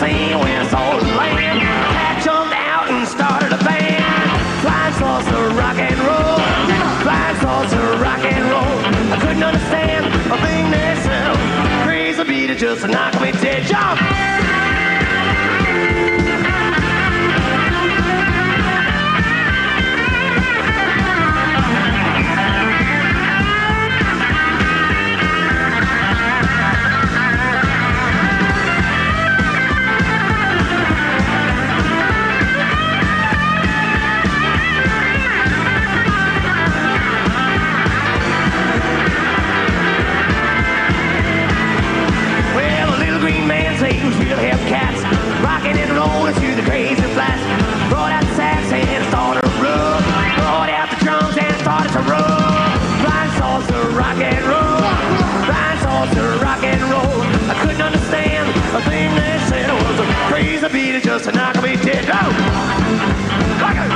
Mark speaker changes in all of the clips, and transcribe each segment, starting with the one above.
Speaker 1: scene when I saw the land. Cat jumped out and started a band. Flying saucer rock and roll. Flying saucer rock and roll. I couldn't understand a thing they said. Crazy beat it just to knock me dead. Jump! Cats rocking and rolling through the crazy flats. Brought out the sax and started to roll. Brought out the drums and started to roll. Flying saucer rock and roll. Flying saucer rock and roll. I couldn't understand a thing they said. It was a crazy beat just to knock me dead. Go! Rock it!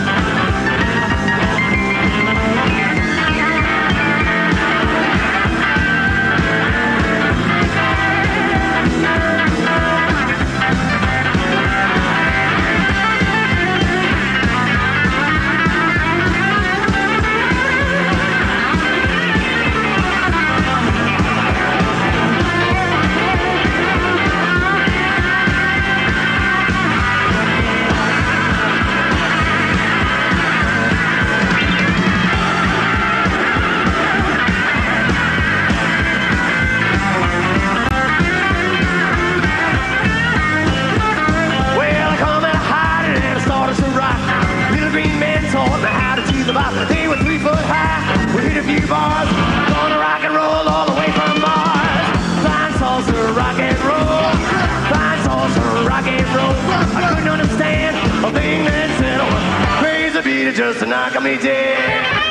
Speaker 1: They were 3 foot high. We hit a few bars. Gonna rock and roll all the way from Mars. Flying saucer rock and roll. Flying saucer rock and roll. I couldn't understand a thing they said. Oh, crazy beat it just to knock me dead.